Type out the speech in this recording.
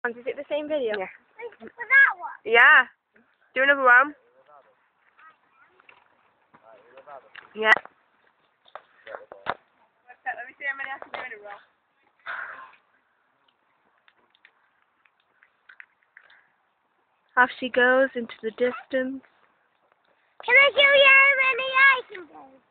Is it the same video? Yeah. For that one? Yeah. Do another one. Yeah. Let me see how many I can do in a row. Off she goes into the distance. Can I show you how many I can do?